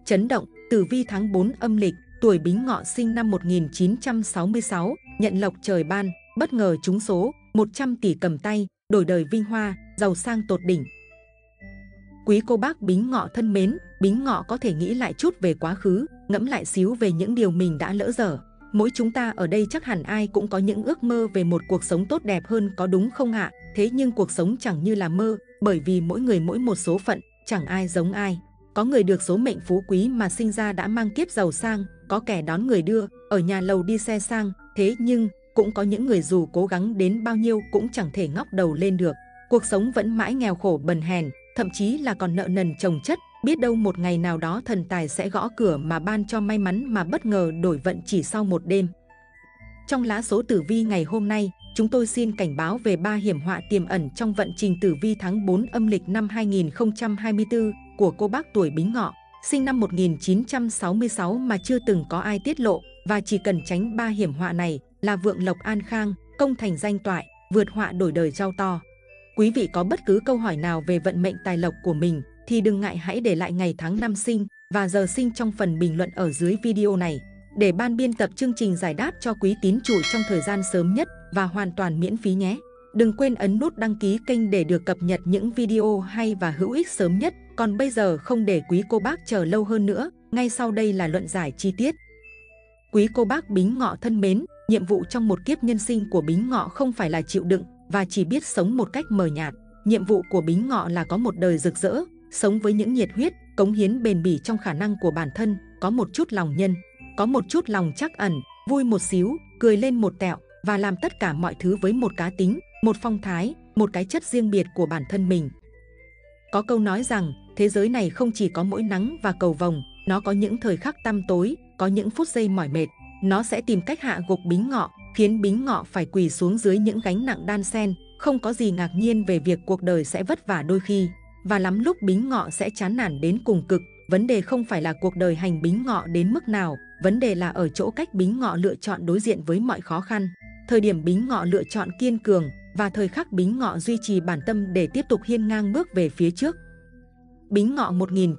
Chấn động, tử vi tháng 4 âm lịch, tuổi Bính Ngọ, sinh năm 1966, nhận lộc trời ban, bất ngờ trúng số, 100 tỷ cầm tay, đổi đời vinh hoa, giàu sang tột đỉnh. Quý cô bác Bính Ngọ thân mến, Bính Ngọ có thể nghĩ lại chút về quá khứ, ngẫm lại xíu về những điều mình đã lỡ dở. Mỗi chúng ta ở đây chắc hẳn ai cũng có những ước mơ về một cuộc sống tốt đẹp hơn, có đúng không ạ? Thế nhưng cuộc sống chẳng như là mơ, bởi vì mỗi người mỗi một số phận, chẳng ai giống ai. Có người được số mệnh phú quý mà sinh ra đã mang kiếp giàu sang, có kẻ đón người đưa, ở nhà lầu đi xe sang, thế nhưng cũng có những người dù cố gắng đến bao nhiêu cũng chẳng thể ngóc đầu lên được. Cuộc sống vẫn mãi nghèo khổ bần hèn, thậm chí là còn nợ nần chồng chất. Biết đâu một ngày nào đó thần tài sẽ gõ cửa mà ban cho may mắn mà bất ngờ đổi vận chỉ sau một đêm. Trong lá số tử vi ngày hôm nay, chúng tôi xin cảnh báo về 3 hiểm họa tiềm ẩn trong vận trình tử vi tháng 4 âm lịch năm 2024 của cô bác tuổi Bính Ngọ, sinh năm 1966 mà chưa từng có ai tiết lộ, và chỉ cần tránh 3 hiểm họa này là vượng lộc an khang, công thành danh toại, vượt họa đổi đời giàu to. Quý vị có bất cứ câu hỏi nào về vận mệnh tài lộc của mình thì đừng ngại, hãy để lại ngày tháng năm sinh và giờ sinh trong phần bình luận ở dưới video này, để ban biên tập chương trình giải đáp cho quý tín chủ trong thời gian sớm nhất và hoàn toàn miễn phí nhé. Đừng quên ấn nút đăng ký kênh để được cập nhật những video hay và hữu ích sớm nhất. Còn bây giờ không để quý cô bác chờ lâu hơn nữa, ngay sau đây là luận giải chi tiết. Quý cô bác Bính Ngọ thân mến, nhiệm vụ trong một kiếp nhân sinh của Bính Ngọ không phải là chịu đựng và chỉ biết sống một cách mờ nhạt. Nhiệm vụ của Bính Ngọ là có một đời rực rỡ, sống với những nhiệt huyết, cống hiến bền bỉ trong khả năng của bản thân, có một chút lòng nhân, có một chút lòng trắc ẩn, vui một xíu, cười lên một tẹo và làm tất cả mọi thứ với một cá tính, một phong thái, một cái chất riêng biệt của bản thân mình. Có câu nói rằng, thế giới này không chỉ có mỗi nắng và cầu vồng, nó có những thời khắc tăm tối, có những phút giây mỏi mệt. Nó sẽ tìm cách hạ gục Bính Ngọ, khiến Bính Ngọ phải quỳ xuống dưới những gánh nặng đan xen. Không có gì ngạc nhiên về việc cuộc đời sẽ vất vả đôi khi, và lắm lúc Bính Ngọ sẽ chán nản đến cùng cực. Vấn đề không phải là cuộc đời hành Bính Ngọ đến mức nào, vấn đề là ở chỗ cách Bính Ngọ lựa chọn đối diện với mọi khó khăn. Thời điểm Bính Ngọ lựa chọn kiên cường và thời khắc Bính Ngọ duy trì bản tâm để tiếp tục hiên ngang bước về phía trước. Bính Ngọ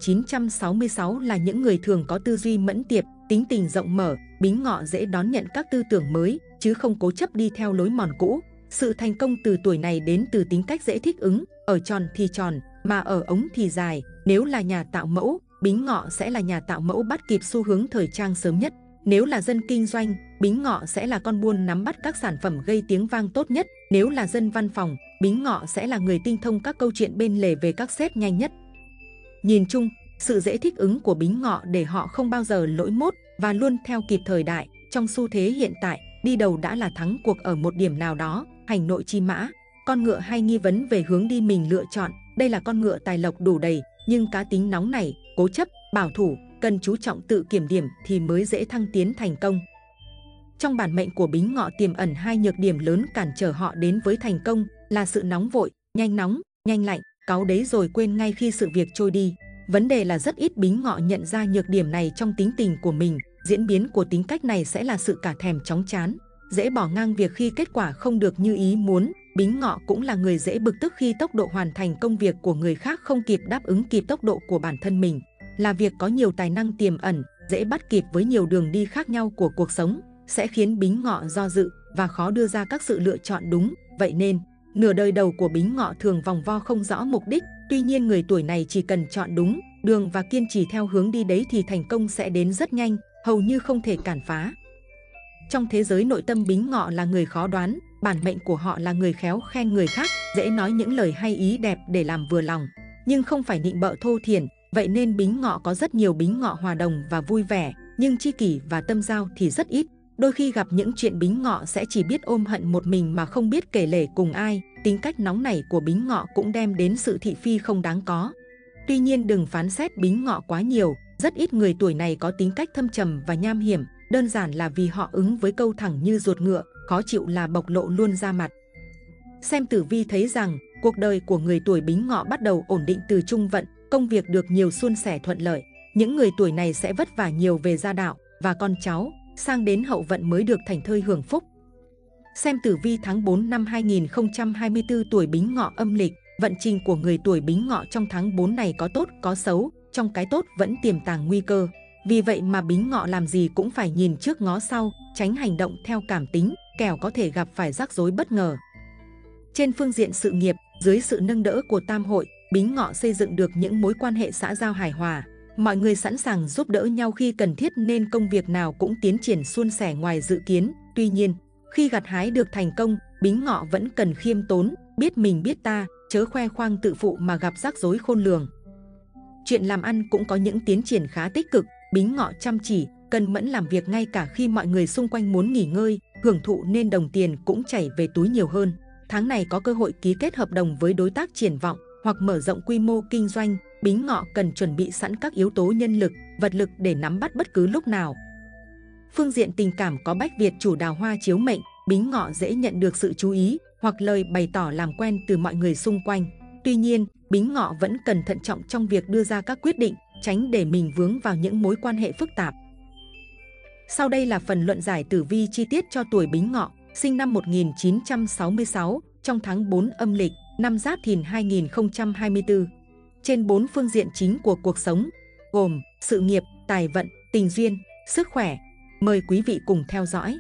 1966 là những người thường có tư duy mẫn tiệp, tính tình rộng mở. Bính Ngọ dễ đón nhận các tư tưởng mới, chứ không cố chấp đi theo lối mòn cũ. Sự thành công từ tuổi này đến từ tính cách dễ thích ứng, ở tròn thì tròn, mà ở ống thì dài. Nếu là nhà tạo mẫu, Bính Ngọ sẽ là nhà tạo mẫu bắt kịp xu hướng thời trang sớm nhất. Nếu là dân kinh doanh, Bính Ngọ sẽ là con buôn nắm bắt các sản phẩm gây tiếng vang tốt nhất. Nếu là dân văn phòng, Bính Ngọ sẽ là người tinh thông các câu chuyện bên lề về các sếp nhanh nhất. Nhìn chung, sự dễ thích ứng của Bính Ngọ để họ không bao giờ lỗi mốt và luôn theo kịp thời đại. Trong xu thế hiện tại, đi đầu đã là thắng cuộc ở một điểm nào đó. Hành nội chi mã, con ngựa hay nghi vấn về hướng đi mình lựa chọn. Đây là con ngựa tài lộc đủ đầy, nhưng cá tính nóng nảy, cố chấp, bảo thủ, cần chú trọng tự kiểm điểm thì mới dễ thăng tiến thành công. Trong bản mệnh của Bính Ngọ tiềm ẩn 2 nhược điểm lớn cản trở họ đến với thành công, là sự nóng vội, nóng, nhanh lạnh, cáu đấy rồi quên ngay khi sự việc trôi đi. Vấn đề là rất ít Bính Ngọ nhận ra nhược điểm này trong tính tình của mình. Diễn biến của tính cách này sẽ là sự cả thèm chóng chán, dễ bỏ ngang việc khi kết quả không được như ý muốn. Bính Ngọ cũng là người dễ bực tức khi tốc độ hoàn thành công việc của người khác không kịp đáp ứng kịp tốc độ của bản thân mình. Là việc có nhiều tài năng tiềm ẩn, dễ bắt kịp với nhiều đường đi khác nhau của cuộc sống, sẽ khiến Bính Ngọ do dự và khó đưa ra các sự lựa chọn đúng. Vậy nên, nửa đời đầu của Bính Ngọ thường vòng vo không rõ mục đích. Tuy nhiên người tuổi này chỉ cần chọn đúng đường và kiên trì theo hướng đi đấy thì thành công sẽ đến rất nhanh, hầu như không thể cản phá. Trong thế giới nội tâm, Bính Ngọ là người khó đoán. Bản mệnh của họ là người khéo khen người khác, dễ nói những lời hay ý đẹp để làm vừa lòng, nhưng không phải nịnh bợ thô thiển. Vậy nên Bính Ngọ có rất nhiều Bính Ngọ hòa đồng và vui vẻ, nhưng tri kỷ và tâm giao thì rất ít. Đôi khi gặp những chuyện Bính Ngọ sẽ chỉ biết ôm hận một mình mà không biết kể lể cùng ai. Tính cách nóng nảy của Bính Ngọ cũng đem đến sự thị phi không đáng có. Tuy nhiên đừng phán xét Bính Ngọ quá nhiều. Rất ít người tuổi này có tính cách thâm trầm và nham hiểm, đơn giản là vì họ ứng với câu thẳng như ruột ngựa, khó chịu là bộc lộ luôn ra mặt. Xem tử vi thấy rằng cuộc đời của người tuổi Bính Ngọ bắt đầu ổn định từ trung vận, công việc được nhiều suôn sẻ thuận lợi. Những người tuổi này sẽ vất vả nhiều về gia đạo và con cháu, sang đến hậu vận mới được thảnh thơi hưởng phúc. Xem tử vi tháng 4 năm 2024 tuổi Bính Ngọ âm lịch, vận trình của người tuổi Bính Ngọ trong tháng 4 này có tốt có xấu. trong cái tốt vẫn tiềm tàng nguy cơ. Vì vậy mà Bính Ngọ làm gì cũng phải nhìn trước ngó sau, tránh hành động theo cảm tính, kẻo có thể gặp phải rắc rối bất ngờ. Trên phương diện sự nghiệp, dưới sự nâng đỡ của Tam Hội, Bính Ngọ xây dựng được những mối quan hệ xã giao hài hòa. Mọi người sẵn sàng giúp đỡ nhau khi cần thiết nên công việc nào cũng tiến triển suôn sẻ ngoài dự kiến. Tuy nhiên, khi gặt hái được thành công, Bính Ngọ vẫn cần khiêm tốn, biết mình biết ta, chớ khoe khoang tự phụ mà gặp rắc rối khôn lường. Chuyện làm ăn cũng có những tiến triển khá tích cực. Bính Ngọ chăm chỉ, cần mẫn làm việc ngay cả khi mọi người xung quanh muốn nghỉ ngơi, hưởng thụ nên đồng tiền cũng chảy về túi nhiều hơn. Tháng này có cơ hội ký kết hợp đồng với đối tác triển vọng hoặc mở rộng quy mô kinh doanh. Bính Ngọ cần chuẩn bị sẵn các yếu tố nhân lực, vật lực để nắm bắt bất cứ lúc nào. Phương diện tình cảm có Bách Việt chủ đào hoa chiếu mệnh, Bính Ngọ dễ nhận được sự chú ý hoặc lời bày tỏ làm quen từ mọi người xung quanh. Tuy nhiên, Bính Ngọ vẫn cần thận trọng trong việc đưa ra các quyết định, tránh để mình vướng vào những mối quan hệ phức tạp. Sau đây là phần luận giải tử vi chi tiết cho tuổi Bính Ngọ, sinh năm 1966, trong tháng 4 âm lịch, năm Giáp Thìn 2024. Trên 4 phương diện chính của cuộc sống, gồm sự nghiệp, tài vận, tình duyên, sức khỏe. Mời quý vị cùng theo dõi.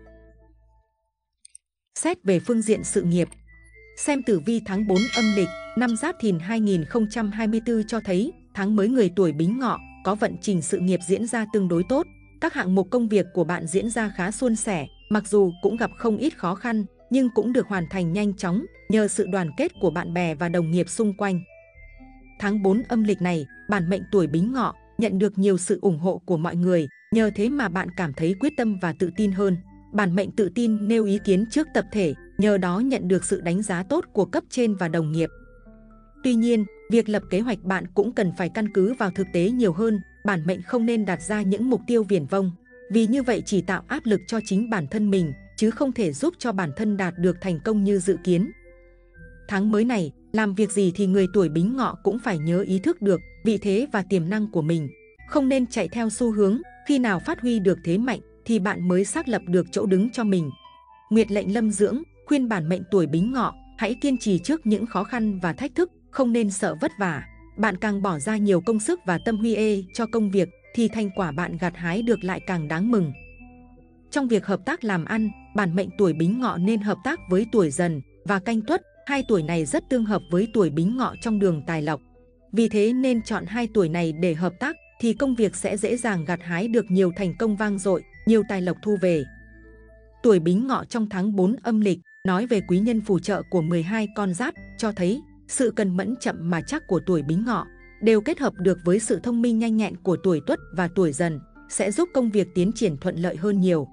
Xét về phương diện sự nghiệp, xem tử vi tháng 4 âm lịch, năm Giáp Thìn 2024 cho thấy tháng mới người tuổi Bính Ngọ có vận trình sự nghiệp diễn ra tương đối tốt. Các hạng mục công việc của bạn diễn ra khá suôn sẻ, mặc dù cũng gặp không ít khó khăn, nhưng cũng được hoàn thành nhanh chóng nhờ sự đoàn kết của bạn bè và đồng nghiệp xung quanh. Tháng 4 âm lịch này, bản mệnh tuổi Bính Ngọ nhận được nhiều sự ủng hộ của mọi người, nhờ thế mà bạn cảm thấy quyết tâm và tự tin hơn. Bản mệnh tự tin nêu ý kiến trước tập thể, nhờ đó nhận được sự đánh giá tốt của cấp trên và đồng nghiệp. Tuy nhiên, việc lập kế hoạch bạn cũng cần phải căn cứ vào thực tế nhiều hơn. Bản mệnh không nên đặt ra những mục tiêu viển vông, vì như vậy chỉ tạo áp lực cho chính bản thân mình, chứ không thể giúp cho bản thân đạt được thành công như dự kiến. Tháng mới này, làm việc gì thì người tuổi Bính Ngọ cũng phải nhớ ý thức được vị thế và tiềm năng của mình. Không nên chạy theo xu hướng, khi nào phát huy được thế mạnh thì bạn mới xác lập được chỗ đứng cho mình. Nguyệt lệnh Lâm Dưỡng khuyên bản mệnh tuổi Bính Ngọ hãy kiên trì trước những khó khăn và thách thức, không nên sợ vất vả. Bạn càng bỏ ra nhiều công sức và tâm huyết cho công việc thì thành quả bạn gặt hái được lại càng đáng mừng. Trong việc hợp tác làm ăn, bản mệnh tuổi Bính Ngọ nên hợp tác với tuổi Dần và Canh Tuất. Hai tuổi này rất tương hợp với tuổi Bính Ngọ trong đường tài lộc. Vì thế nên chọn hai tuổi này để hợp tác thì công việc sẽ dễ dàng gặt hái được nhiều thành công vang dội, nhiều tài lộc thu về. Tuổi Bính Ngọ trong tháng 4 âm lịch nói về quý nhân phù trợ của 12 con giáp, cho thấy sự cần mẫn chậm mà chắc của tuổi Bính Ngọ đều kết hợp được với sự thông minh nhanh nhẹn của tuổi Tuất và tuổi Dần, sẽ giúp công việc tiến triển thuận lợi hơn nhiều.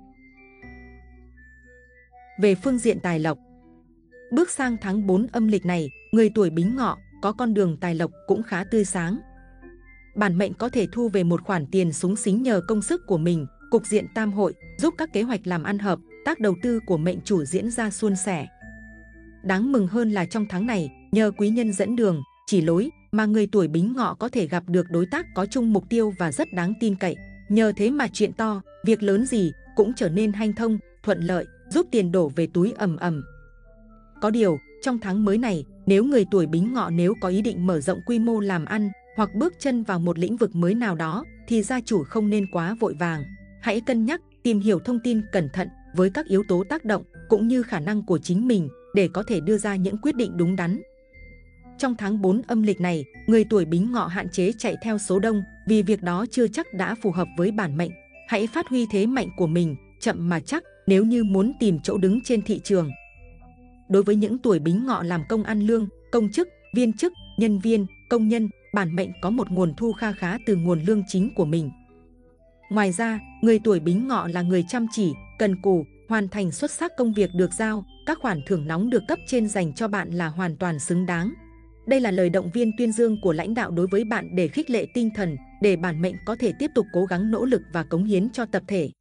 Về phương diện tài lộc, bước sang tháng 4 âm lịch này, người tuổi Bính Ngọ có con đường tài lộc cũng khá tươi sáng. Bản mệnh có thể thu về một khoản tiền xúng xính nhờ công sức của mình. Cục diện tam hội giúp các kế hoạch làm ăn hợp tác đầu tư của mệnh chủ diễn ra suôn sẻ. Đáng mừng hơn là trong tháng này, nhờ quý nhân dẫn đường, chỉ lối mà người tuổi Bính Ngọ có thể gặp được đối tác có chung mục tiêu và rất đáng tin cậy. Nhờ thế mà chuyện to, việc lớn gì cũng trở nên hanh thông, thuận lợi, giúp tiền đổ về túi ầm ầm. Có điều, trong tháng mới này, nếu người tuổi Bính Ngọ nếu có ý định mở rộng quy mô làm ăn hoặc bước chân vào một lĩnh vực mới nào đó thì gia chủ không nên quá vội vàng. Hãy cân nhắc, tìm hiểu thông tin cẩn thận với các yếu tố tác động cũng như khả năng của chính mình để có thể đưa ra những quyết định đúng đắn. Trong tháng 4 âm lịch này, người tuổi Bính Ngọ hạn chế chạy theo số đông vì việc đó chưa chắc đã phù hợp với bản mệnh. Hãy phát huy thế mạnh của mình, chậm mà chắc nếu như muốn tìm chỗ đứng trên thị trường. Đối với những tuổi Bính Ngọ làm công ăn lương, công chức, viên chức, nhân viên, công nhân, bản mệnh có một nguồn thu kha khá từ nguồn lương chính của mình. Ngoài ra, người tuổi Bính Ngọ là người chăm chỉ, cần cù, hoàn thành xuất sắc công việc được giao. Các khoản thưởng nóng được cấp trên dành cho bạn là hoàn toàn xứng đáng. Đây là lời động viên tuyên dương của lãnh đạo đối với bạn để khích lệ tinh thần, để bản mệnh có thể tiếp tục cố gắng nỗ lực và cống hiến cho tập thể.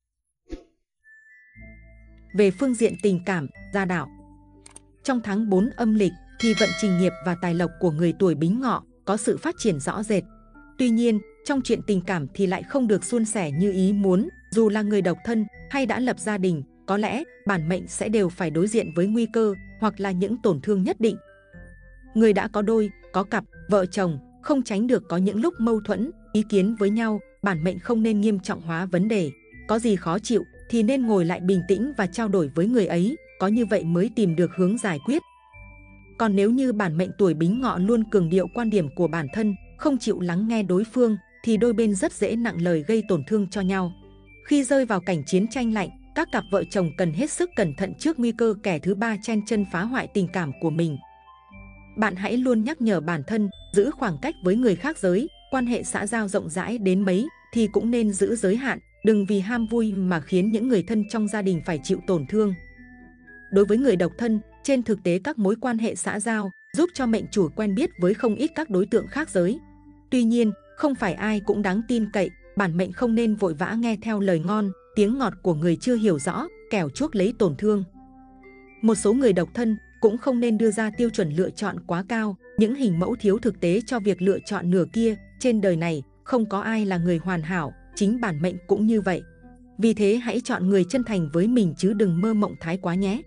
Về phương diện tình cảm, gia đạo, trong tháng 4 âm lịch thì vận trình nghiệp và tài lộc của người tuổi Bính Ngọ có sự phát triển rõ rệt. Tuy nhiên, trong chuyện tình cảm thì lại không được suôn sẻ như ý muốn. Dù là người độc thân hay đã lập gia đình, có lẽ bản mệnh sẽ đều phải đối diện với nguy cơ hoặc là những tổn thương nhất định. Người đã có đôi, có cặp, vợ chồng không tránh được có những lúc mâu thuẫn, ý kiến với nhau. Bản mệnh không nên nghiêm trọng hóa vấn đề. Có gì khó chịu thì nên ngồi lại bình tĩnh và trao đổi với người ấy, có như vậy mới tìm được hướng giải quyết. Còn nếu như bản mệnh tuổi Bính Ngọ luôn cường điệu quan điểm của bản thân, không chịu lắng nghe đối phương, thì đôi bên rất dễ nặng lời gây tổn thương cho nhau. Khi rơi vào cảnh chiến tranh lạnh, các cặp vợ chồng cần hết sức cẩn thận trước nguy cơ kẻ thứ ba chen chân phá hoại tình cảm của mình. Bạn hãy luôn nhắc nhở bản thân giữ khoảng cách với người khác giới, quan hệ xã giao rộng rãi đến mấy thì cũng nên giữ giới hạn, đừng vì ham vui mà khiến những người thân trong gia đình phải chịu tổn thương. Đối với người độc thân, trên thực tế các mối quan hệ xã giao giúp cho mệnh chủ quen biết với không ít các đối tượng khác giới. Tuy nhiên, không phải ai cũng đáng tin cậy, bản mệnh không nên vội vã nghe theo lời ngon, tiếng ngọt của người chưa hiểu rõ, kẻo chuốc lấy tổn thương. Một số người độc thân cũng không nên đưa ra tiêu chuẩn lựa chọn quá cao, những hình mẫu thiếu thực tế cho việc lựa chọn nửa kia. Trên đời này, không có ai là người hoàn hảo, chính bản mệnh cũng như vậy. Vì thế hãy chọn người chân thành với mình chứ đừng mơ mộng thái quá nhé.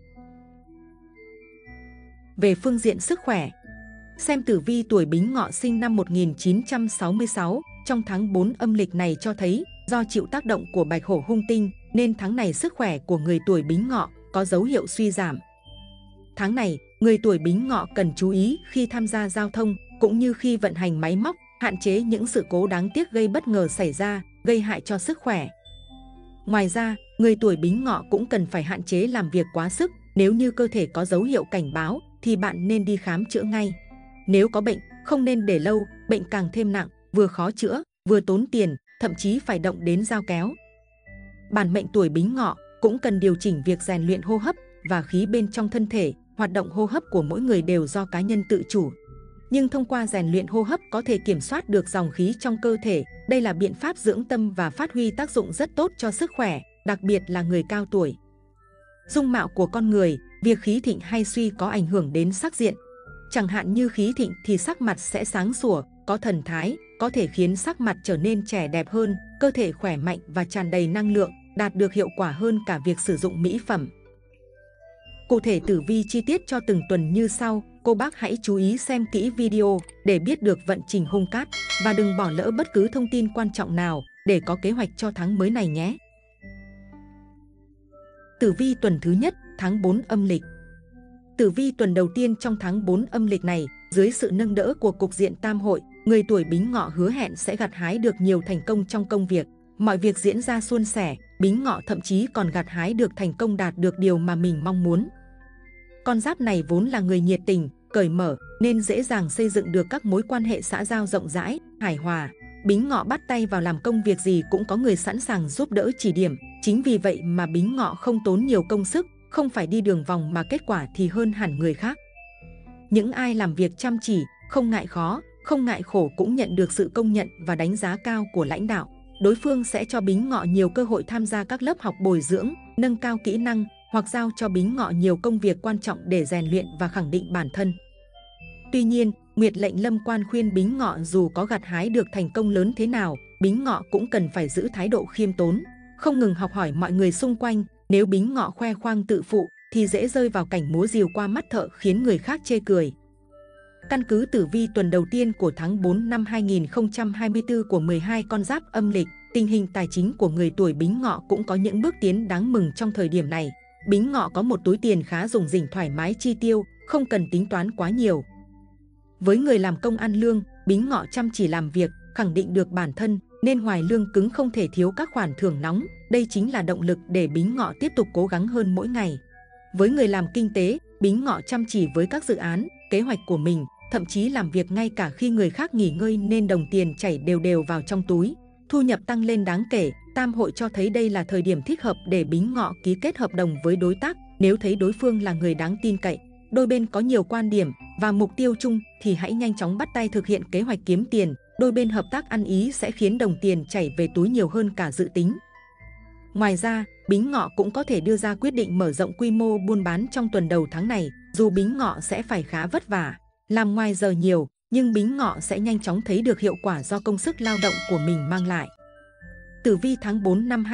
Về phương diện sức khỏe, xem tử vi tuổi Bính Ngọ sinh năm 1966 trong tháng 4 âm lịch này cho thấy do chịu tác động của Bạch Hổ hung tinh nên tháng này sức khỏe của người tuổi Bính Ngọ có dấu hiệu suy giảm. Tháng này, người tuổi Bính Ngọ cần chú ý khi tham gia giao thông cũng như khi vận hành máy móc, hạn chế những sự cố đáng tiếc gây bất ngờ xảy ra, gây hại cho sức khỏe. Ngoài ra, người tuổi Bính Ngọ cũng cần phải hạn chế làm việc quá sức. Nếu như cơ thể có dấu hiệu cảnh báo thì bạn nên đi khám chữa ngay. Nếu có bệnh, không nên để lâu, bệnh càng thêm nặng, vừa khó chữa, vừa tốn tiền, thậm chí phải động đến dao kéo. Bản mệnh tuổi Bính Ngọ cũng cần điều chỉnh việc rèn luyện hô hấp và khí bên trong thân thể. Hoạt động hô hấp của mỗi người đều do cá nhân tự chủ. Nhưng thông qua rèn luyện hô hấp có thể kiểm soát được dòng khí trong cơ thể. Đây là biện pháp dưỡng tâm và phát huy tác dụng rất tốt cho sức khỏe, đặc biệt là người cao tuổi. Dung mạo của con người, việc khí thịnh hay suy có ảnh hưởng đến sắc diện. Chẳng hạn như khí thịnh thì sắc mặt sẽ sáng sủa, có thần thái, có thể khiến sắc mặt trở nên trẻ đẹp hơn, cơ thể khỏe mạnh và tràn đầy năng lượng, đạt được hiệu quả hơn cả việc sử dụng mỹ phẩm. Cụ thể tử vi chi tiết cho từng tuần như sau, cô bác hãy chú ý xem kỹ video để biết được vận trình hung cát và đừng bỏ lỡ bất cứ thông tin quan trọng nào để có kế hoạch cho tháng mới này nhé. Tử vi tuần thứ nhất, tháng 4 âm lịch. Tử vi tuần đầu tiên trong tháng 4 âm lịch này, dưới sự nâng đỡ của cục diện tam hội, người tuổi Bính Ngọ hứa hẹn sẽ gặt hái được nhiều thành công trong công việc. Mọi việc diễn ra suôn sẻ, Bính Ngọ thậm chí còn gặt hái được thành công đạt được điều mà mình mong muốn. Con giáp này vốn là người nhiệt tình, cởi mở nên dễ dàng xây dựng được các mối quan hệ xã giao rộng rãi, hài hòa. Bính Ngọ bắt tay vào làm công việc gì cũng có người sẵn sàng giúp đỡ chỉ điểm. Chính vì vậy mà Bính Ngọ không tốn nhiều công sức, không phải đi đường vòng mà kết quả thì hơn hẳn người khác. Những ai làm việc chăm chỉ, không ngại khó, không ngại khổ cũng nhận được sự công nhận và đánh giá cao của lãnh đạo. Đối phương sẽ cho Bính Ngọ nhiều cơ hội tham gia các lớp học bồi dưỡng, nâng cao kỹ năng hoặc giao cho Bính Ngọ nhiều công việc quan trọng để rèn luyện và khẳng định bản thân. Tuy nhiên, Nguyệt lệnh lâm quan khuyên Bính Ngọ dù có gặt hái được thành công lớn thế nào, Bính Ngọ cũng cần phải giữ thái độ khiêm tốn, không ngừng học hỏi mọi người xung quanh. Nếu Bính Ngọ khoe khoang tự phụ thì dễ rơi vào cảnh múa rìu qua mắt thợ khiến người khác chê cười. Căn cứ tử vi tuần đầu tiên của tháng 4 năm 2024 của 12 con giáp âm lịch, tình hình tài chính của người tuổi Bính Ngọ cũng có những bước tiến đáng mừng trong thời điểm này. Bính Ngọ có một túi tiền khá rủng rỉnh thoải mái chi tiêu, không cần tính toán quá nhiều. Với người làm công ăn lương, Bính Ngọ chăm chỉ làm việc, khẳng định được bản thân, nên ngoài lương cứng không thể thiếu các khoản thưởng nóng. Đây chính là động lực để Bính Ngọ tiếp tục cố gắng hơn mỗi ngày. Với người làm kinh tế, Bính Ngọ chăm chỉ với các dự án, kế hoạch của mình, thậm chí làm việc ngay cả khi người khác nghỉ ngơi nên đồng tiền chảy đều đều vào trong túi. Thu nhập tăng lên đáng kể, tam hội cho thấy đây là thời điểm thích hợp để Bính Ngọ ký kết hợp đồng với đối tác. Nếu thấy đối phương là người đáng tin cậy, đôi bên có nhiều quan điểm và mục tiêu chung thì hãy nhanh chóng bắt tay thực hiện kế hoạch kiếm tiền. Đôi bên hợp tác ăn ý sẽ khiến đồng tiền chảy về túi nhiều hơn cả dự tính. Ngoài ra, Bính Ngọ cũng có thể đưa ra quyết định mở rộng quy mô buôn bán trong tuần đầu tháng này. Dù Bính Ngọ sẽ phải khá vất vả, làm ngoài giờ nhiều, nhưng Bính Ngọ sẽ nhanh chóng thấy được hiệu quả do công sức lao động của mình mang lại. Tử vi tháng 4 năm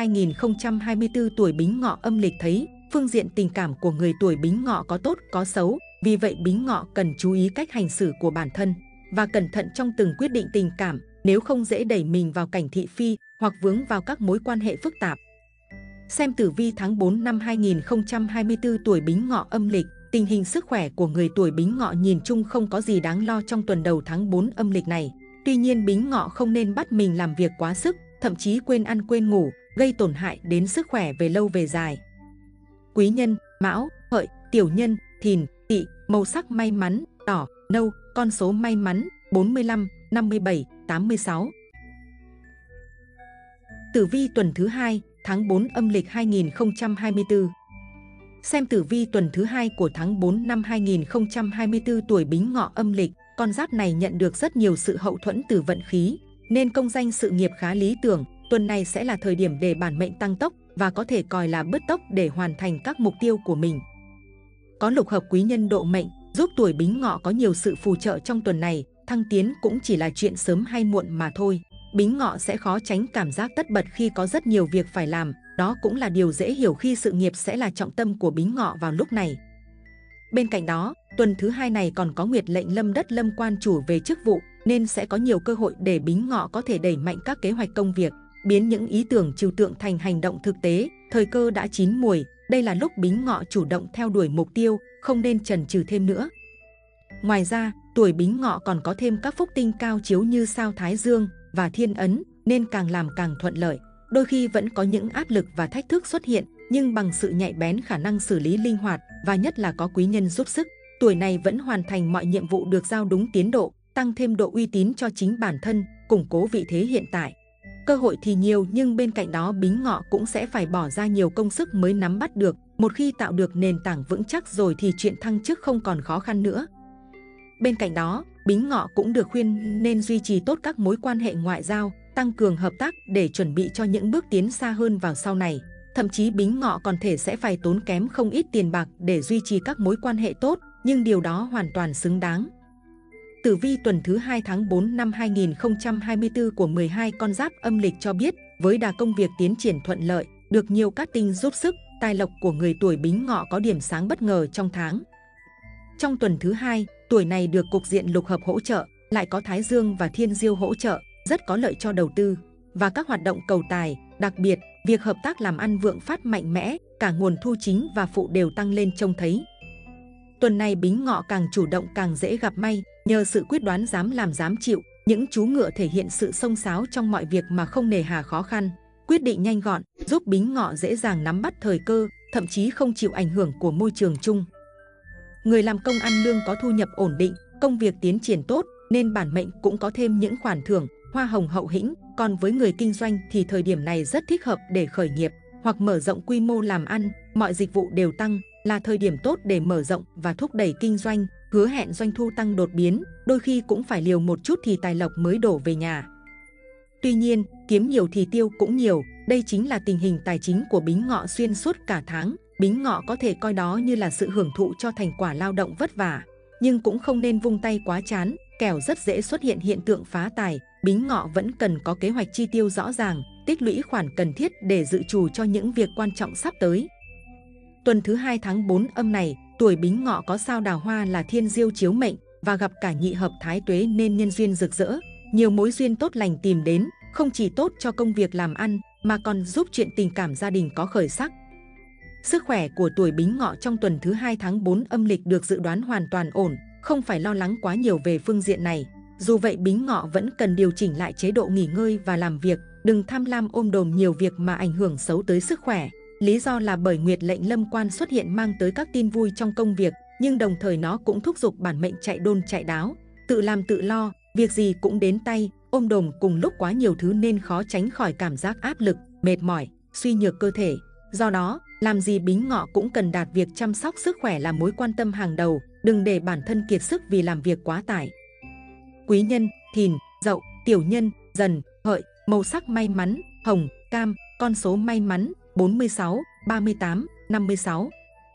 2024 tuổi Bính Ngọ âm lịch thấy phương diện tình cảm của người tuổi Bính Ngọ có tốt có xấu, vì vậy Bính Ngọ cần chú ý cách hành xử của bản thân. và cẩn thận trong từng quyết định tình cảm, nếu không dễ đẩy mình vào cảnh thị phi hoặc vướng vào các mối quan hệ phức tạp. Xem tử vi tháng 4 năm 2024 tuổi Bính Ngọ âm lịch. Tình hình sức khỏe của người tuổi Bính Ngọ nhìn chung không có gì đáng lo trong tuần đầu tháng 4 âm lịch này. Tuy nhiên Bính Ngọ không nên bắt mình làm việc quá sức, thậm chí quên ăn quên ngủ, gây tổn hại đến sức khỏe về lâu về dài. Quý nhân: Mão, Hợi, Tiểu Nhân, Thìn, Tỵ. Màu sắc may mắn: đỏ, nâu. Con số may mắn: 45, 57, 86. Tử vi tuần thứ 2 tháng 4 âm lịch 2024. Xem tử vi tuần thứ 2 của tháng 4 năm 2024 tuổi Bính Ngọ âm lịch. Con giáp này nhận được rất nhiều sự hậu thuẫn từ vận khí, nên công danh sự nghiệp khá lý tưởng. Tuần này sẽ là thời điểm để bản mệnh tăng tốc và có thể coi là bứt tốc để hoàn thành các mục tiêu của mình. Có lục hợp quý nhân độ mệnh, giúp tuổi Bính Ngọ có nhiều sự phù trợ trong tuần này. Thăng tiến cũng chỉ là chuyện sớm hay muộn mà thôi. Bính Ngọ sẽ khó tránh cảm giác tất bật khi có rất nhiều việc phải làm. Đó cũng là điều dễ hiểu khi sự nghiệp sẽ là trọng tâm của Bính Ngọ vào lúc này. Bên cạnh đó, tuần thứ 2 này còn có nguyệt lệnh lâm đất lâm quan chủ về chức vụ, nên sẽ có nhiều cơ hội để Bính Ngọ có thể đẩy mạnh các kế hoạch công việc, biến những ý tưởng trừu tượng thành hành động thực tế. Thời cơ đã chín muồi, đây là lúc Bính Ngọ chủ động theo đuổi mục tiêu, không nên chần chừ thêm nữa. Ngoài ra, tuổi Bính Ngọ còn có thêm các phúc tinh cao chiếu như sao Thái Dương và Thiên Ấn, nên càng làm càng thuận lợi. Đôi khi vẫn có những áp lực và thách thức xuất hiện, nhưng bằng sự nhạy bén, khả năng xử lý linh hoạt và nhất là có quý nhân giúp sức, tuổi này vẫn hoàn thành mọi nhiệm vụ được giao đúng tiến độ, tăng thêm độ uy tín cho chính bản thân, củng cố vị thế hiện tại. Cơ hội thì nhiều, nhưng bên cạnh đó Bính Ngọ cũng sẽ phải bỏ ra nhiều công sức mới nắm bắt được. Một khi tạo được nền tảng vững chắc rồi thì chuyện thăng chức không còn khó khăn nữa. Bên cạnh đó, Bính Ngọ cũng được khuyên nên duy trì tốt các mối quan hệ ngoại giao, tăng cường hợp tác để chuẩn bị cho những bước tiến xa hơn vào sau này. Thậm chí Bính Ngọ còn thể sẽ phải tốn kém không ít tiền bạc để duy trì các mối quan hệ tốt, nhưng điều đó hoàn toàn xứng đáng. Tử vi tuần thứ 2 tháng 4 năm 2024 của 12 con giáp âm lịch cho biết, với đà công việc tiến triển thuận lợi, được nhiều cát tinh giúp sức, tài lộc của người tuổi Bính Ngọ có điểm sáng bất ngờ trong tháng. Trong tuần thứ 2, tuổi này được cục diện lục hợp hỗ trợ, lại có Thái Dương và Thiên Diêu hỗ trợ, rất có lợi cho đầu tư và các hoạt động cầu tài. Đặc biệt, việc hợp tác làm ăn vượng phát mạnh mẽ, cả nguồn thu chính và phụ đều tăng lên trông thấy. Tuần này Bính Ngọ càng chủ động càng dễ gặp may, nhờ sự quyết đoán dám làm dám chịu, những chú ngựa thể hiện sự xông xáo trong mọi việc mà không nề hà khó khăn, quyết định nhanh gọn, giúp Bính Ngọ dễ dàng nắm bắt thời cơ, thậm chí không chịu ảnh hưởng của môi trường chung. Người làm công ăn lương có thu nhập ổn định, công việc tiến triển tốt, nên bản mệnh cũng có thêm những khoản thưởng, hoa hồng hậu hĩnh. Còn với người kinh doanh thì thời điểm này rất thích hợp để khởi nghiệp hoặc mở rộng quy mô làm ăn, mọi dịch vụ đều tăng, là thời điểm tốt để mở rộng và thúc đẩy kinh doanh, hứa hẹn doanh thu tăng đột biến, đôi khi cũng phải liều một chút thì tài lộc mới đổ về nhà. Tuy nhiên, kiếm nhiều thì tiêu cũng nhiều, đây chính là tình hình tài chính của Bính Ngọ xuyên suốt cả tháng. Bính Ngọ có thể coi đó như là sự hưởng thụ cho thành quả lao động vất vả, nhưng cũng không nên vung tay quá chán, kẻo rất dễ xuất hiện hiện tượng phá tài. Bính Ngọ vẫn cần có kế hoạch chi tiêu rõ ràng, tích lũy khoản cần thiết để dự trù cho những việc quan trọng sắp tới. Tuần thứ 2 tháng 4 âm này, tuổi Bính Ngọ có sao Đào Hoa là Thiên Diêu chiếu mệnh và gặp cả nhị hợp Thái Tuế nên nhân duyên rực rỡ, nhiều mối duyên tốt lành tìm đến, không chỉ tốt cho công việc làm ăn mà còn giúp chuyện tình cảm gia đình có khởi sắc. Sức khỏe của tuổi Bính Ngọ trong tuần thứ 2 tháng 4 âm lịch được dự đoán hoàn toàn ổn, không phải lo lắng quá nhiều về phương diện này. Dù vậy Bính Ngọ vẫn cần điều chỉnh lại chế độ nghỉ ngơi và làm việc, đừng tham lam ôm đồm nhiều việc mà ảnh hưởng xấu tới sức khỏe. Lý do là bởi nguyệt lệnh lâm quan xuất hiện mang tới các tin vui trong công việc, nhưng đồng thời nó cũng thúc giục bản mệnh chạy đôn chạy đáo, tự làm tự lo, việc gì cũng đến tay, ôm đồm cùng lúc quá nhiều thứ nên khó tránh khỏi cảm giác áp lực, mệt mỏi, suy nhược cơ thể. Do đó, làm gì Bính Ngọ cũng cần đặt việc chăm sóc sức khỏe là mối quan tâm hàng đầu, đừng để bản thân kiệt sức vì làm việc quá tải. Quý nhân: Thìn, Dậu, Tiểu Nhân, Dần, Hợi. Màu sắc may mắn: hồng, cam. Con số may mắn: 46, 38, 56.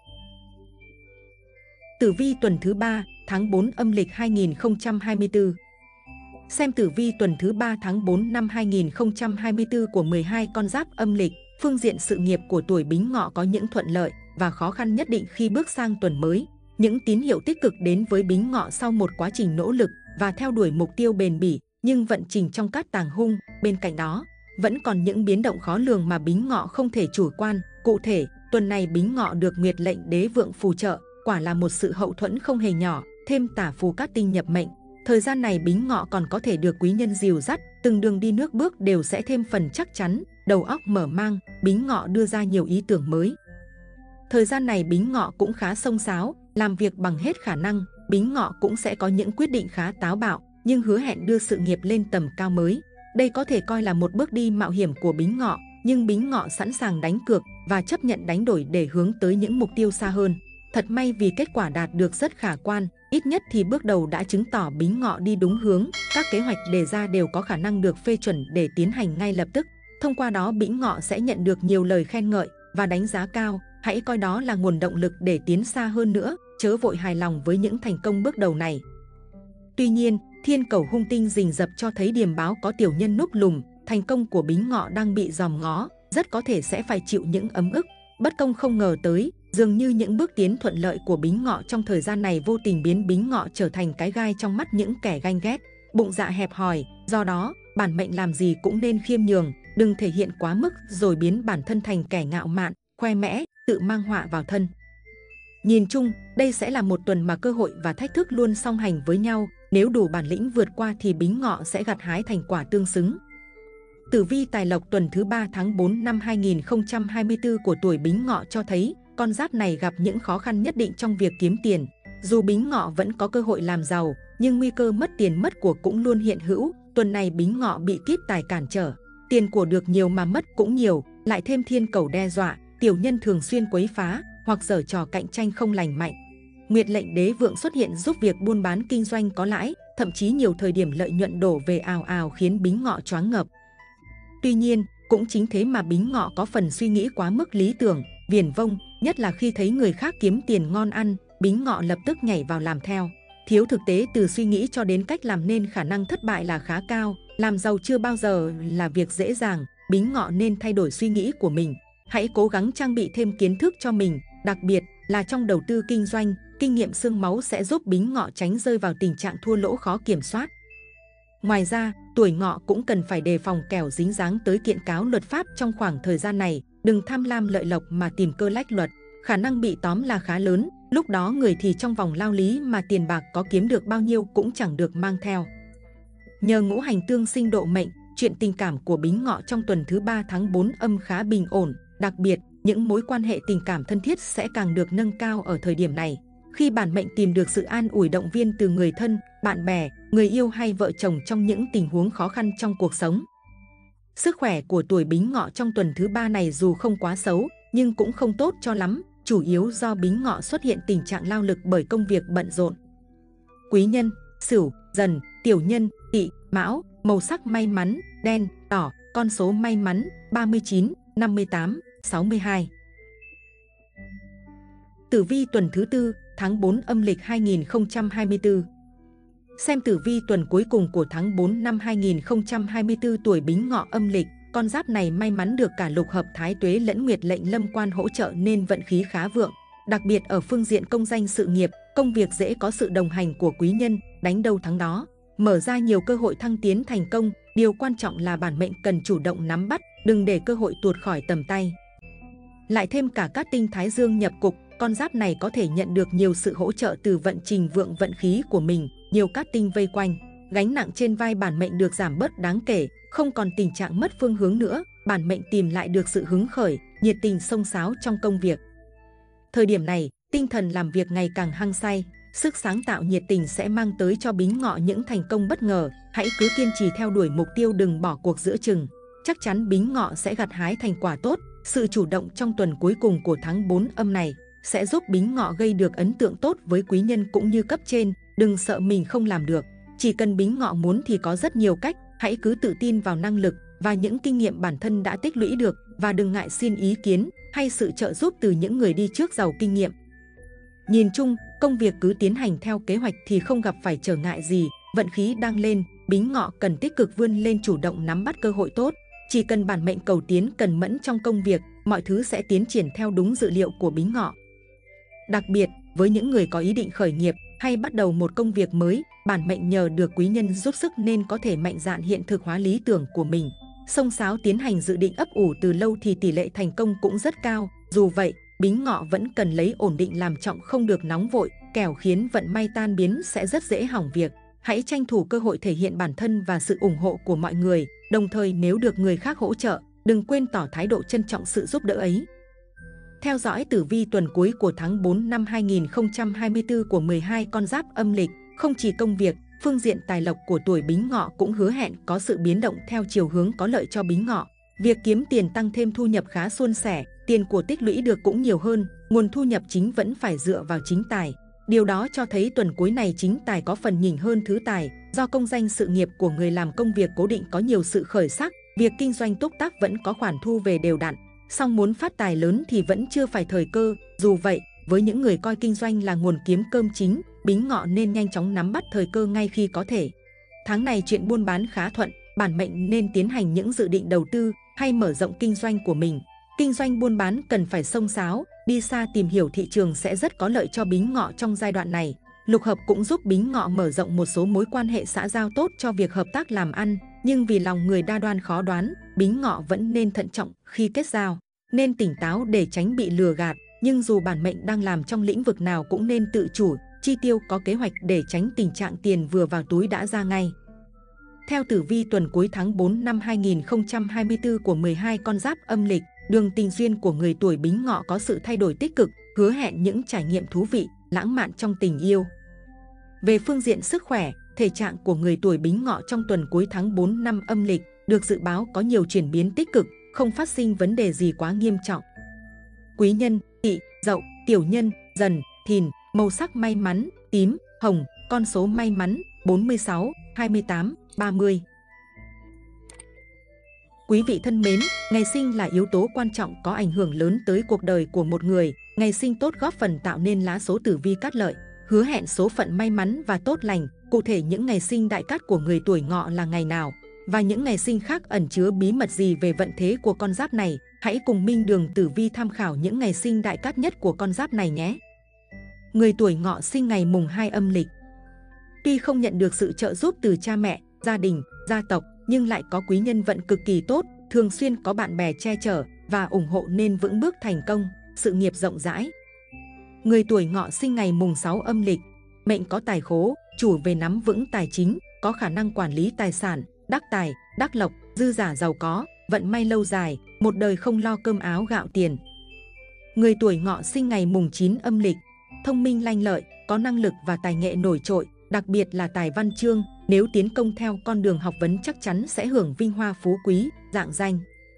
Tử vi tuần thứ 3 tháng 4 âm lịch 2024. Xem tử vi tuần thứ 3 tháng 4 năm 2024 của 12 con giáp âm lịch. Phương diện sự nghiệp của tuổi Bính Ngọ có những thuận lợi và khó khăn nhất định khi bước sang tuần mới. Những tín hiệu tích cực đến với Bính Ngọ sau một quá trình nỗ lực và theo đuổi mục tiêu bền bỉ, nhưng vận trình trong cát tàng hung. Bên cạnh đó, vẫn còn những biến động khó lường mà Bính Ngọ không thể chủ quan. Cụ thể, tuần này Bính Ngọ được Nguyệt lệnh đế vượng phù trợ, quả là một sự hậu thuẫn không hề nhỏ. Thêm tả phù cát tinh nhập mệnh, thời gian này Bính Ngọ còn có thể được quý nhân dìu dắt, từng đường đi nước bước đều sẽ thêm phần chắc chắn, đầu óc mở mang. Bính Ngọ đưa ra nhiều ý tưởng mới. Thời gian này Bính Ngọ cũng khá xông xáo, làm việc bằng hết khả năng. Bính Ngọ cũng sẽ có những quyết định khá táo bạo, nhưng hứa hẹn đưa sự nghiệp lên tầm cao mới. Đây có thể coi là một bước đi mạo hiểm của Bính Ngọ, nhưng Bính Ngọ sẵn sàng đánh cược và chấp nhận đánh đổi để hướng tới những mục tiêu xa hơn. Thật may vì kết quả đạt được rất khả quan, ít nhất thì bước đầu đã chứng tỏ Bính Ngọ đi đúng hướng, các kế hoạch đề ra đều có khả năng được phê chuẩn để tiến hành ngay lập tức. Thông qua đó Bính Ngọ sẽ nhận được nhiều lời khen ngợi và đánh giá cao, hãy coi đó là nguồn động lực để tiến xa hơn nữa, chớ vội hài lòng với những thành công bước đầu này. Tuy nhiên, thiên cầu hung tinh rình rập cho thấy điềm báo có tiểu nhân núp lùm, thành công của Bính Ngọ đang bị dòm ngó, rất có thể sẽ phải chịu những ấm ức. Bất công không ngờ tới, dường như những bước tiến thuận lợi của Bính Ngọ trong thời gian này vô tình biến Bính Ngọ trở thành cái gai trong mắt những kẻ ganh ghét, bụng dạ hẹp hòi. Do đó, bản mệnh làm gì cũng nên khiêm nhường, đừng thể hiện quá mức rồi biến bản thân thành kẻ ngạo mạn, khoe mẽ, tự mang họa vào thân. Nhìn chung, đây sẽ là một tuần mà cơ hội và thách thức luôn song hành với nhau. Nếu đủ bản lĩnh vượt qua thì Bính Ngọ sẽ gặt hái thành quả tương xứng. Tử vi tài lộc tuần thứ 3 tháng 4 năm 2024 của tuổi Bính Ngọ cho thấy con giáp này gặp những khó khăn nhất định trong việc kiếm tiền. Dù Bính Ngọ vẫn có cơ hội làm giàu, nhưng nguy cơ mất tiền mất của cũng luôn hiện hữu. Tuần này Bính Ngọ bị kiếp tài cản trở, tiền của được nhiều mà mất cũng nhiều, lại thêm thiên cầu đe dọa, tiểu nhân thường xuyên quấy phá hoặc giở trò cạnh tranh không lành mạnh. Nguyệt lệnh đế vượng xuất hiện giúp việc buôn bán kinh doanh có lãi, thậm chí nhiều thời điểm lợi nhuận đổ về ào ào khiến Bính Ngọ choáng ngợp. Tuy nhiên, cũng chính thế mà Bính Ngọ có phần suy nghĩ quá mức lý tưởng, viển vông, nhất là khi thấy người khác kiếm tiền ngon ăn, Bính Ngọ lập tức nhảy vào làm theo. Thiếu thực tế từ suy nghĩ cho đến cách làm nên khả năng thất bại là khá cao, làm giàu chưa bao giờ là việc dễ dàng, Bính Ngọ nên thay đổi suy nghĩ của mình. Hãy cố gắng trang bị thêm kiến thức cho mình, đặc biệt là trong đầu tư kinh doanh, kinh nghiệm xương máu sẽ giúp Bính Ngọ tránh rơi vào tình trạng thua lỗ khó kiểm soát. Ngoài ra, tuổi Ngọ cũng cần phải đề phòng kẻo dính dáng tới kiện cáo luật pháp trong khoảng thời gian này, đừng tham lam lợi lộc mà tìm cơ lách luật, khả năng bị tóm là khá lớn, lúc đó người thì trong vòng lao lý mà tiền bạc có kiếm được bao nhiêu cũng chẳng được mang theo. Nhờ ngũ hành tương sinh độ mệnh, chuyện tình cảm của Bính Ngọ trong tuần thứ 3 tháng 4 âm khá bình ổn, đặc biệt, những mối quan hệ tình cảm thân thiết sẽ càng được nâng cao ở thời điểm này. Khi bản mệnh tìm được sự an ủi động viên từ người thân, bạn bè, người yêu hay vợ chồng trong những tình huống khó khăn trong cuộc sống. Sức khỏe của tuổi Bính Ngọ trong tuần thứ 3 này dù không quá xấu, nhưng cũng không tốt cho lắm, chủ yếu do Bính Ngọ xuất hiện tình trạng lao lực bởi công việc bận rộn. Quý nhân, Sửu, Dần, tiểu nhân, Tỵ, Mão, màu sắc may mắn, đen, đỏ, con số may mắn, 39, 58, 62. Tử vi tuần thứ 4, tháng 4 âm lịch 2024. Xem tử vi tuần cuối cùng của tháng 4 năm 2024 tuổi Bính Ngọ âm lịch, con giáp này may mắn được cả lục hợp thái tuế lẫn nguyệt lệnh lâm quan hỗ trợ nên vận khí khá vượng. Đặc biệt ở phương diện công danh sự nghiệp, công việc dễ có sự đồng hành của quý nhân, đánh đâu thắng đó, mở ra nhiều cơ hội thăng tiến thành công. Điều quan trọng là bản mệnh cần chủ động nắm bắt, đừng để cơ hội tuột khỏi tầm tay. Lại thêm cả cát tinh thái dương nhập cục, con giáp này có thể nhận được nhiều sự hỗ trợ từ vận trình vượng vận khí của mình, nhiều cát tinh vây quanh, gánh nặng trên vai bản mệnh được giảm bớt đáng kể, không còn tình trạng mất phương hướng nữa, bản mệnh tìm lại được sự hứng khởi, nhiệt tình xông xáo trong công việc. Thời điểm này, tinh thần làm việc ngày càng hăng say, sức sáng tạo nhiệt tình sẽ mang tới cho Bính Ngọ những thành công bất ngờ, hãy cứ kiên trì theo đuổi mục tiêu, đừng bỏ cuộc giữa chừng, chắc chắn Bính Ngọ sẽ gặt hái thành quả tốt. Sự chủ động trong tuần cuối cùng của tháng 4 âm này sẽ giúp Bính Ngọ gây được ấn tượng tốt với quý nhân cũng như cấp trên, đừng sợ mình không làm được. Chỉ cần Bính Ngọ muốn thì có rất nhiều cách, hãy cứ tự tin vào năng lực và những kinh nghiệm bản thân đã tích lũy được và đừng ngại xin ý kiến hay sự trợ giúp từ những người đi trước giàu kinh nghiệm. Nhìn chung, công việc cứ tiến hành theo kế hoạch thì không gặp phải trở ngại gì, vận khí đang lên, Bính Ngọ cần tích cực vươn lên, chủ động nắm bắt cơ hội tốt. Chỉ cần bản mệnh cầu tiến cần mẫn trong công việc, mọi thứ sẽ tiến triển theo đúng dự liệu của Bính Ngọ. Đặc biệt, với những người có ý định khởi nghiệp hay bắt đầu một công việc mới, bản mệnh nhờ được quý nhân giúp sức nên có thể mạnh dạn hiện thực hóa lý tưởng của mình. Xông xáo tiến hành dự định ấp ủ từ lâu thì tỷ lệ thành công cũng rất cao. Dù vậy, Bính Ngọ vẫn cần lấy ổn định làm trọng, không được nóng vội, kẻo khiến vận may tan biến sẽ rất dễ hỏng việc. Hãy tranh thủ cơ hội thể hiện bản thân và sự ủng hộ của mọi người, đồng thời nếu được người khác hỗ trợ, đừng quên tỏ thái độ trân trọng sự giúp đỡ ấy. Theo dõi tử vi tuần cuối của tháng 4 năm 2024 của 12 con giáp âm lịch, không chỉ công việc, phương diện tài lộc của tuổi Bính Ngọ cũng hứa hẹn có sự biến động theo chiều hướng có lợi cho Bính Ngọ. Việc kiếm tiền tăng thêm, thu nhập khá suôn sẻ, tiền của tích lũy được cũng nhiều hơn, nguồn thu nhập chính vẫn phải dựa vào chính tài. Điều đó cho thấy tuần cuối này chính tài có phần nhỉnh hơn thứ tài, do công danh sự nghiệp của người làm công việc cố định có nhiều sự khởi sắc, việc kinh doanh túc tắc vẫn có khoản thu về đều đặn. Song muốn phát tài lớn thì vẫn chưa phải thời cơ. Dù vậy, với những người coi kinh doanh là nguồn kiếm cơm chính, Bính Ngọ nên nhanh chóng nắm bắt thời cơ ngay khi có thể. Tháng này chuyện buôn bán khá thuận, bản mệnh nên tiến hành những dự định đầu tư hay mở rộng kinh doanh của mình. Kinh doanh buôn bán cần phải xông xáo, đi xa tìm hiểu thị trường sẽ rất có lợi cho Bính Ngọ trong giai đoạn này. Lục hợp cũng giúp Bính Ngọ mở rộng một số mối quan hệ xã giao tốt cho việc hợp tác làm ăn, nhưng vì lòng người đa đoan khó đoán, Bính Ngọ vẫn nên thận trọng khi kết giao, nên tỉnh táo để tránh bị lừa gạt. Nhưng dù bản mệnh đang làm trong lĩnh vực nào cũng nên tự chủ, chi tiêu có kế hoạch để tránh tình trạng tiền vừa vào túi đã ra ngay. Theo tử vi tuần cuối tháng 4 năm 2024 của 12 con giáp âm lịch, đường tình duyên của người tuổi Bính Ngọ có sự thay đổi tích cực, hứa hẹn những trải nghiệm thú vị, lãng mạn trong tình yêu. Về phương diện sức khỏe, thể trạng của người tuổi Bính Ngọ trong tuần cuối tháng 4 năm âm lịch được dự báo có nhiều chuyển biến tích cực, không phát sinh vấn đề gì quá nghiêm trọng. Quý nhân: Tỵ, Dậu, Tiểu nhân: Dần, Thìn. Màu sắc may mắn: tím, hồng. Con số may mắn: 46, 28, 30. Quý vị thân mến, ngày sinh là yếu tố quan trọng có ảnh hưởng lớn tới cuộc đời của một người. Ngày sinh tốt góp phần tạo nên lá số tử vi cát lợi, hứa hẹn số phận may mắn và tốt lành. Cụ thể những ngày sinh đại cát của người tuổi Ngọ là ngày nào và những ngày sinh khác ẩn chứa bí mật gì về vận thế của con giáp này? Hãy cùng Minh Đường Tử Vi tham khảo những ngày sinh đại cát nhất của con giáp này nhé. Người tuổi Ngọ sinh ngày mùng 2 âm lịch. Tuy không nhận được sự trợ giúp từ cha mẹ, gia đình, gia tộc, nhưng lại có quý nhân vận cực kỳ tốt, thường xuyên có bạn bè che chở và ủng hộ nên vững bước thành công, sự nghiệp rộng rãi. Người tuổi Ngọ sinh ngày mùng 6 âm lịch. Mệnh có tài khố, chủ về nắm vững tài chính, có khả năng quản lý tài sản, đắc tài, đắc lộc, dư giả giàu có, vận may lâu dài, một đời không lo cơm áo gạo tiền. Người tuổi Ngọ sinh ngày mùng 9 âm lịch. Thông minh lanh lợi, có năng lực và tài nghệ nổi trội, đặc biệt là tài văn chương. Nếu tiến công theo con đường học vấn chắc chắn sẽ hưởng vinh hoa phú quý, rạng danh.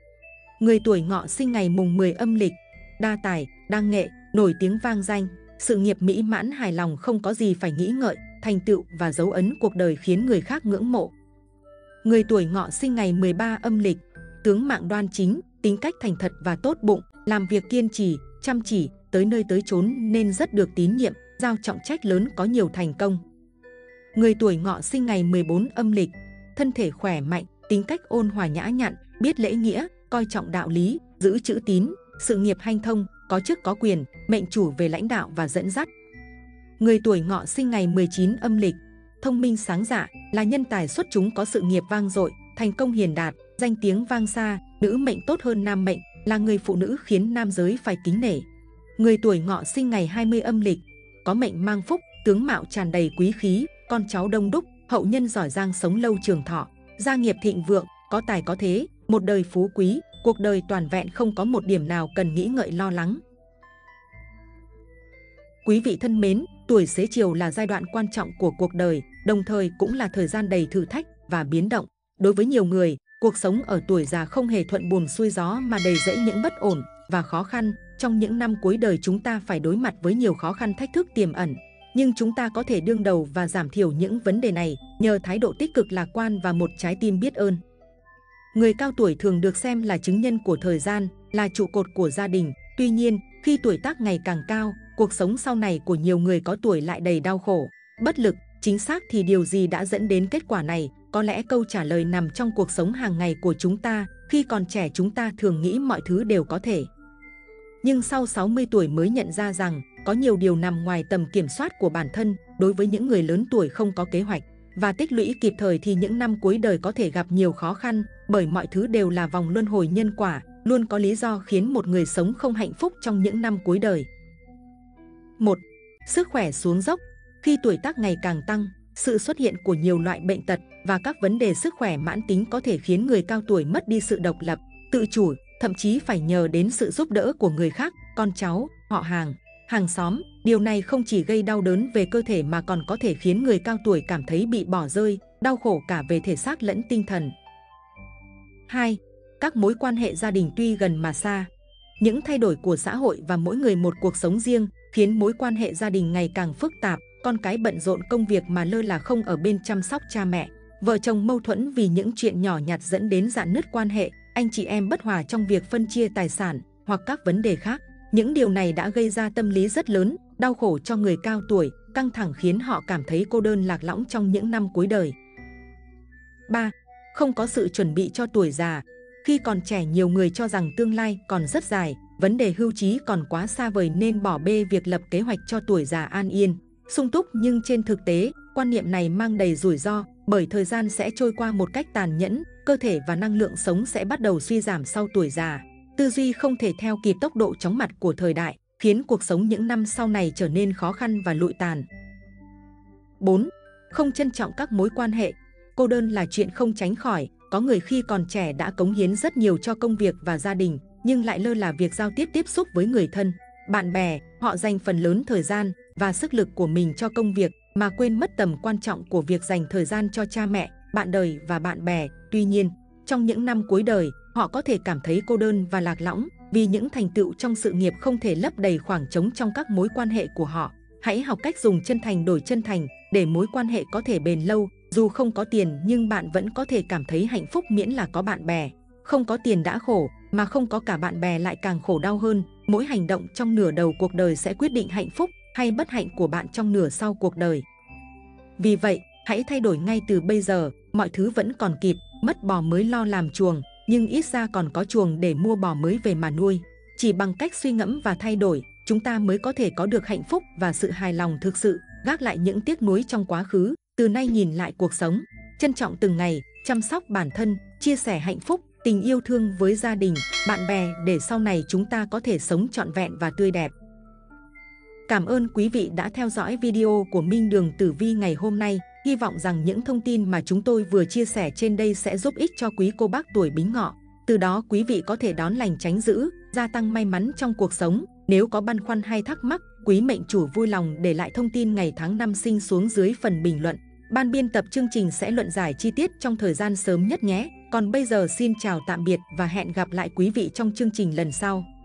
Người tuổi Ngọ sinh ngày mùng 10 âm lịch. Đa tài, đa nghệ, nổi tiếng vang danh, sự nghiệp mỹ mãn hài lòng, không có gì phải nghĩ ngợi, thành tựu và dấu ấn cuộc đời khiến người khác ngưỡng mộ. Người tuổi Ngọ sinh ngày 13 âm lịch. Tướng mạo đoan chính, tính cách thành thật và tốt bụng, làm việc kiên trì, chăm chỉ, tới nơi tới chốn nên rất được tín nhiệm, giao trọng trách lớn có nhiều thành công. Người tuổi Ngọ sinh ngày 14 âm lịch. Thân thể khỏe mạnh, tính cách ôn hòa nhã nhặn, biết lễ nghĩa, coi trọng đạo lý, giữ chữ tín, sự nghiệp hanh thông, có chức có quyền, mệnh chủ về lãnh đạo và dẫn dắt. Người tuổi Ngọ sinh ngày 19 âm lịch. Thông minh sáng dạ, là nhân tài xuất chúng, có sự nghiệp vang dội, thành công hiền đạt, danh tiếng vang xa. Nữ mệnh tốt hơn nam mệnh, là người phụ nữ khiến nam giới phải kính nể. Người tuổi Ngọ sinh ngày 20 âm lịch. Có mệnh mang phúc, tướng mạo tràn đầy quý khí, con cháu đông đúc, hậu nhân giỏi giang, sống lâu trường thọ, gia nghiệp thịnh vượng, có tài có thế, một đời phú quý, cuộc đời toàn vẹn, không có một điểm nào cần nghĩ ngợi lo lắng. Quý vị thân mến, tuổi xế chiều là giai đoạn quan trọng của cuộc đời, đồng thời cũng là thời gian đầy thử thách và biến động. Đối với nhiều người, cuộc sống ở tuổi già không hề thuận buồm xuôi gió mà đầy rẫy những bất ổn và khó khăn. Trong những năm cuối đời chúng ta phải đối mặt với nhiều khó khăn thách thức tiềm ẩn. Nhưng chúng ta có thể đương đầu và giảm thiểu những vấn đề này nhờ thái độ tích cực lạc quan và một trái tim biết ơn. Người cao tuổi thường được xem là chứng nhân của thời gian, là trụ cột của gia đình. Tuy nhiên, khi tuổi tác ngày càng cao, cuộc sống sau này của nhiều người có tuổi lại đầy đau khổ, bất lực. Chính xác thì điều gì đã dẫn đến kết quả này? Có lẽ câu trả lời nằm trong cuộc sống hàng ngày của chúng ta. Khi còn trẻ chúng ta thường nghĩ mọi thứ đều có thể. Nhưng sau 60 tuổi mới nhận ra rằng Có nhiều điều nằm ngoài tầm kiểm soát của bản thân. Đối với những người lớn tuổi không có kế hoạch và tích lũy kịp thời thì những năm cuối đời có thể gặp nhiều khó khăn, bởi mọi thứ đều là vòng luân hồi nhân quả, luôn có lý do khiến một người sống không hạnh phúc trong những năm cuối đời. 1. Sức khỏe xuống dốc. Khi tuổi tác ngày càng tăng, sự xuất hiện của nhiều loại bệnh tật và các vấn đề sức khỏe mãn tính có thể khiến người cao tuổi mất đi sự độc lập, tự chủ, thậm chí phải nhờ đến sự giúp đỡ của người khác, con cháu, họ hàng xóm. Điều này không chỉ gây đau đớn về cơ thể mà còn có thể khiến người cao tuổi cảm thấy bị bỏ rơi, đau khổ cả về thể xác lẫn tinh thần. 2. Các mối quan hệ gia đình tuy gần mà xa. Những thay đổi của xã hội và mỗi người một cuộc sống riêng khiến mối quan hệ gia đình ngày càng phức tạp, con cái bận rộn công việc mà lơ là không ở bên chăm sóc cha mẹ, vợ chồng mâu thuẫn vì những chuyện nhỏ nhặt dẫn đến rạn nứt quan hệ, anh chị em bất hòa trong việc phân chia tài sản hoặc các vấn đề khác. Những điều này đã gây ra tâm lý rất lớn, đau khổ cho người cao tuổi, căng thẳng khiến họ cảm thấy cô đơn lạc lõng trong những năm cuối đời. 3. Không có sự chuẩn bị cho tuổi già. Khi còn trẻ, nhiều người cho rằng tương lai còn rất dài, vấn đề hưu trí còn quá xa vời nên bỏ bê việc lập kế hoạch cho tuổi già an yên, sung túc. Nhưng trên thực tế, quan niệm này mang đầy rủi ro, bởi thời gian sẽ trôi qua một cách tàn nhẫn, cơ thể và năng lượng sống sẽ bắt đầu suy giảm sau tuổi già. Tư duy không thể theo kịp tốc độ chóng mặt của thời đại, khiến cuộc sống những năm sau này trở nên khó khăn và lụi tàn. 4. Không trân trọng các mối quan hệ. Cô đơn là chuyện không tránh khỏi. Có người khi còn trẻ đã cống hiến rất nhiều cho công việc và gia đình, nhưng lại lơ là việc giao tiếp xúc với người thân, bạn bè. Họ dành phần lớn thời gian và sức lực của mình cho công việc mà quên mất tầm quan trọng của việc dành thời gian cho cha mẹ, bạn đời và bạn bè. Tuy nhiên, trong những năm cuối đời, họ có thể cảm thấy cô đơn và lạc lõng vì những thành tựu trong sự nghiệp không thể lấp đầy khoảng trống trong các mối quan hệ của họ. Hãy học cách dùng chân thành đổi chân thành để mối quan hệ có thể bền lâu. Dù không có tiền nhưng bạn vẫn có thể cảm thấy hạnh phúc miễn là có bạn bè. Không có tiền đã khổ, mà không có cả bạn bè lại càng khổ đau hơn. Mỗi hành động trong nửa đầu cuộc đời sẽ quyết định hạnh phúc hay bất hạnh của bạn trong nửa sau cuộc đời. Vì vậy, hãy thay đổi ngay từ bây giờ. Mọi thứ vẫn còn kịp. Mất bò mới lo làm chuồng, nhưng ít ra còn có chuồng để mua bò mới về mà nuôi. Chỉ bằng cách suy ngẫm và thay đổi, chúng ta mới có thể có được hạnh phúc và sự hài lòng thực sự. Gác lại những tiếc nuối trong quá khứ, từ nay nhìn lại cuộc sống, trân trọng từng ngày, chăm sóc bản thân, chia sẻ hạnh phúc, tình yêu thương với gia đình, bạn bè để sau này chúng ta có thể sống trọn vẹn và tươi đẹp. Cảm ơn quý vị đã theo dõi video của Minh Đường Tử Vi ngày hôm nay. Hy vọng rằng những thông tin mà chúng tôi vừa chia sẻ trên đây sẽ giúp ích cho quý cô bác tuổi Bính Ngọ. Từ đó quý vị có thể đón lành tránh dữ, gia tăng may mắn trong cuộc sống. Nếu có băn khoăn hay thắc mắc, quý mệnh chủ vui lòng để lại thông tin ngày tháng năm sinh xuống dưới phần bình luận. Ban biên tập chương trình sẽ luận giải chi tiết trong thời gian sớm nhất nhé. Còn bây giờ xin chào tạm biệt và hẹn gặp lại quý vị trong chương trình lần sau.